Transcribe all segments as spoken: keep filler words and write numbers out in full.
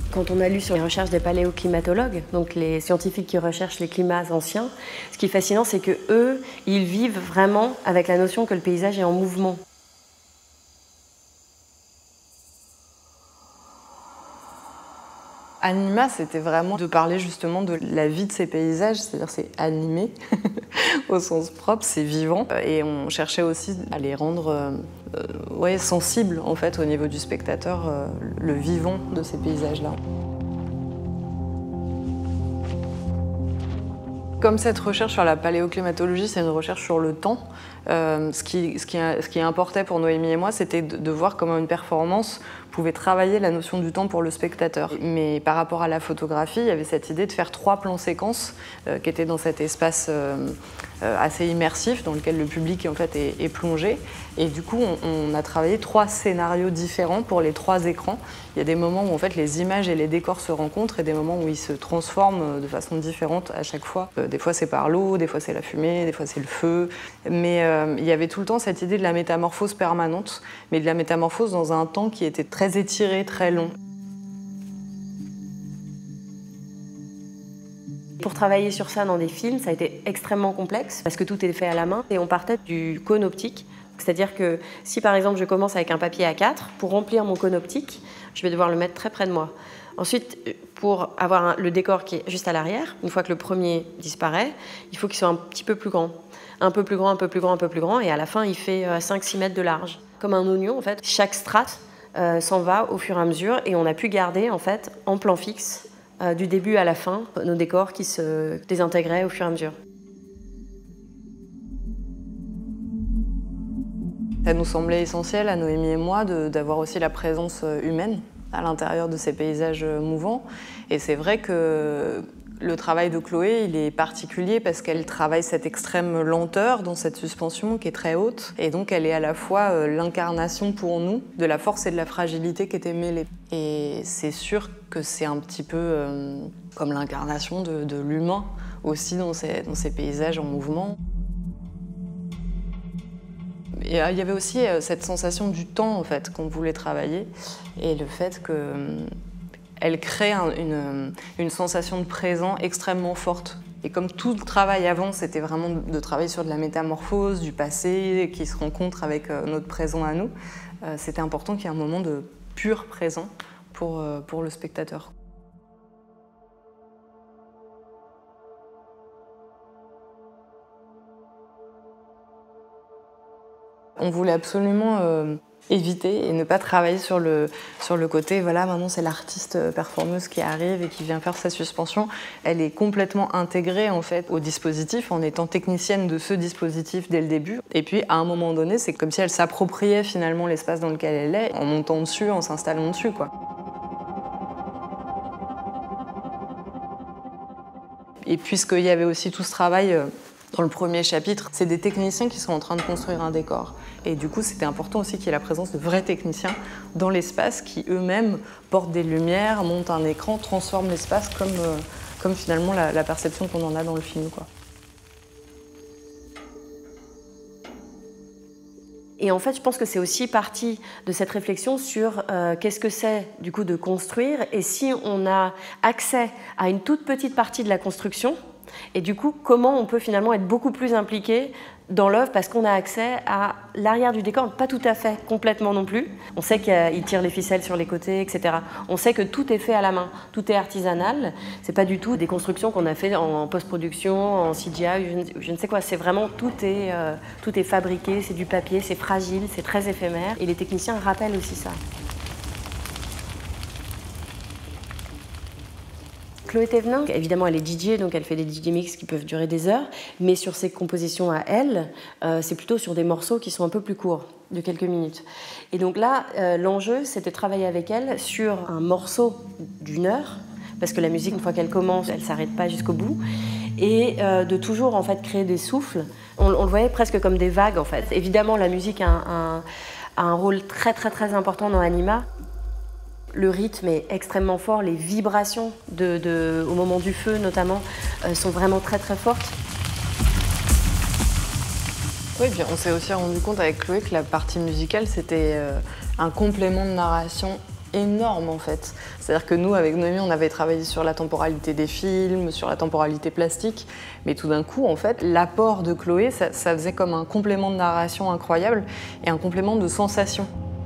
Quand on a lu sur les recherches des paléoclimatologues, donc les scientifiques qui recherchent les climats anciens, ce qui est fascinant, c'est que eux, ils vivent vraiment avec la notion que le paysage est en mouvement. Anima, c'était vraiment de parler justement de la vie de ces paysages, c'est-à-dire c'est animé au sens propre, c'est vivant. Et on cherchait aussi à les rendre euh, ouais, sensibles en fait au niveau du spectateur, euh, le vivant de ces paysages-là. Comme cette recherche sur la paléoclimatologie, c'est une recherche sur le temps, euh, ce, qui, ce, qui, ce qui importait pour Noémie et moi, c'était de, de voir comment une performance pouvait travailler la notion du temps pour le spectateur. Mais par rapport à la photographie, il y avait cette idée de faire trois plans séquences euh, qui étaient dans cet espace euh, euh, assez immersif dans lequel le public en fait, est, est plongé. Et du coup, on, on a travaillé trois scénarios différents pour les trois écrans. Il y a des moments où en fait, les images et les décors se rencontrent et des moments où ils se transforment de façon différente à chaque fois. Euh, des fois, c'est par l'eau, des fois, c'est la fumée, des fois, c'est le feu. Mais euh, il y avait tout le temps cette idée de la métamorphose permanente, mais de la métamorphose dans un temps qui était très étiré, très long. Pour travailler sur ça dans des films, ça a été extrêmement complexe parce que tout est fait à la main et on partait du cône optique. C'est-à-dire que si par exemple je commence avec un papier A quatre, pour remplir mon cône optique, je vais devoir le mettre très près de moi. Ensuite, pour avoir un, le décor qui est juste à l'arrière, une fois que le premier disparaît, il faut qu'il soit un petit peu plus grand. Un peu plus grand, un peu plus grand, un peu plus grand, et à la fin il fait cinq six mètres de large. Comme un oignon en fait, chaque strate euh, s'en va au fur et à mesure et on a pu garder en fait en plan fixe euh, du début à la fin nos décors qui se désintégraient au fur et à mesure. Ça nous semblait essentiel à Noémie et moi d'avoir aussi la présence humaine à l'intérieur de ces paysages mouvants. Et c'est vrai que le travail de Chloé, il est particulier parce qu'elle travaille cette extrême lenteur dans cette suspension qui est très haute. Et donc elle est à la fois l'incarnation pour nous de la force et de la fragilité qui étaient mêlées. Et c'est sûr que c'est un petit peu euh, comme l'incarnation de, de l'humain aussi dans ces, dans ces paysages en mouvement. Et il y avait aussi cette sensation du temps en fait, qu'on voulait travailler et le fait qu'elle crée un, une, une sensation de présent extrêmement forte. Et comme tout le travail avant, c'était vraiment de travailler sur de la métamorphose, du passé qui se rencontre avec notre présent à nous, c'était important qu'il y ait un moment de pur présent pour, pour le spectateur. On voulait absolument euh, éviter et ne pas travailler sur le, sur le côté, voilà, maintenant c'est l'artiste performeuse qui arrive et qui vient faire sa suspension. Elle est complètement intégrée en fait au dispositif en étant technicienne de ce dispositif dès le début. Et puis à un moment donné, c'est comme si elle s'appropriait finalement l'espace dans lequel elle est, en montant dessus, en s'installant dessus, quoi. Et puisqu'il y avait aussi tout ce travail euh, dans le premier chapitre, c'est des techniciens qui sont en train de construire un décor. Et du coup, c'était important aussi qu'il y ait la présence de vrais techniciens dans l'espace qui eux-mêmes portent des lumières, montent un écran, transforment l'espace comme, euh, comme finalement la, la perception qu'on en a dans le film, quoi. Et en fait, je pense que c'est aussi partie de cette réflexion sur euh, qu'est-ce que c'est du coup de construire et si on a accès à une toute petite partie de la construction et du coup comment on peut finalement être beaucoup plus impliqué dans l'œuvre parce qu'on a accès à l'arrière du décor, pas tout à fait complètement non plus. On sait qu'il tire les ficelles sur les côtés, et cetera. On sait que tout est fait à la main, tout est artisanal. C'est pas du tout des constructions qu'on a fait en post-production, en C G I, je ne, je ne sais quoi. C'est vraiment tout est, euh, tout est fabriqué, c'est du papier, c'est fragile, c'est très éphémère. Et les techniciens rappellent aussi ça. Chloé Thévenin, évidemment, elle est D J, donc elle fait des D J mix qui peuvent durer des heures, mais sur ses compositions à elle, euh, c'est plutôt sur des morceaux qui sont un peu plus courts, de quelques minutes. Et donc là, euh, l'enjeu, c'était de travailler avec elle sur un morceau d'une heure, parce que la musique, une fois qu'elle commence, elle ne s'arrête pas jusqu'au bout, et euh, de toujours en fait créer des souffles. On, on le voyait presque comme des vagues, en fait. Évidemment, la musique a un, un, a un rôle très, très, très important dans Anima. Le rythme est extrêmement fort, les vibrations de, de, au moment du feu notamment euh, sont vraiment très très fortes. Oui, puis on s'est aussi rendu compte avec Chloé que la partie musicale c'était euh, un complément de narration énorme en fait. C'est-à-dire que nous, avec Noémie, on avait travaillé sur la temporalité des films, sur la temporalité plastique, mais tout d'un coup, en fait, l'apport de Chloé, ça, ça faisait comme un complément de narration incroyable et un complément de sensation.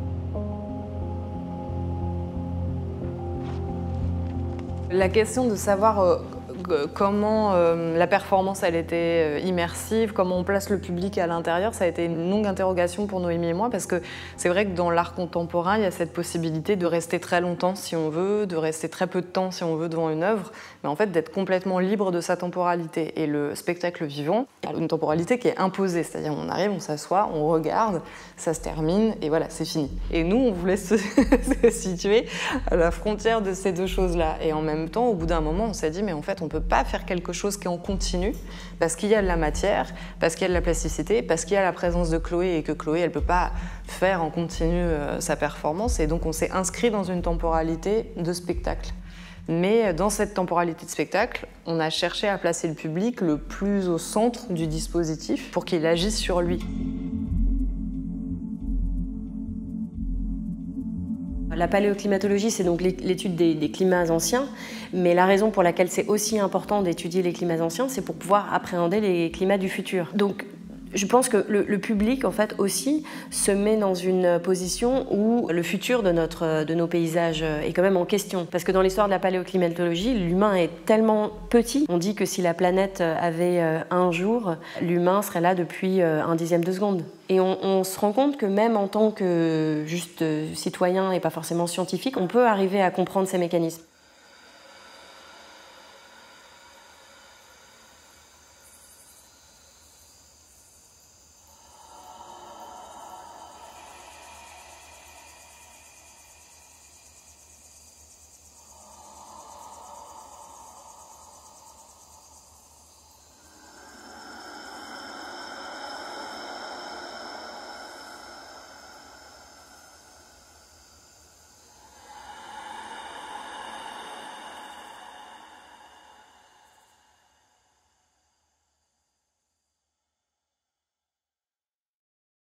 La question de savoir euh, comment euh, la performance elle était euh, immersive, comment on place le public à l'intérieur, ça a été une longue interrogation pour Noémie et moi parce que c'est vrai que dans l'art contemporain, il y a cette possibilité de rester très longtemps si on veut, de rester très peu de temps si on veut devant une œuvre, mais en fait d'être complètement libre de sa temporalité. Et le spectacle vivant a une temporalité qui est imposée, c'est-à-dire on arrive, on s'assoit, on regarde, ça se termine et voilà, c'est fini. Et nous, on voulait se, se situer à la frontière de ces deux choses-là. Et en même temps, au bout d'un moment, on s'est dit, mais en fait, on ne peut pas faire quelque chose qui est en continu parce qu'il y a de la matière, parce qu'il y a de la plasticité, parce qu'il y a la présence de Chloé et que Chloé, elle ne peut pas faire en continu euh, sa performance. Et donc, on s'est inscrit dans une temporalité de spectacle. Mais dans cette temporalité de spectacle, on a cherché à placer le public le plus au centre du dispositif pour qu'il agisse sur lui. La paléoclimatologie, c'est donc l'étude des, des climats anciens, mais la raison pour laquelle c'est aussi important d'étudier les climats anciens, c'est pour pouvoir appréhender les climats du futur. Donc, je pense que le, le public, en fait, aussi se met dans une position où le futur de, notre, de nos paysages est quand même en question. Parce que dans l'histoire de la paléoclimatologie, l'humain est tellement petit. On dit que si la planète avait un jour, l'humain serait là depuis un dixième de seconde. Et on, on se rend compte que même en tant que juste citoyen et pas forcément scientifique, on peut arriver à comprendre ces mécanismes.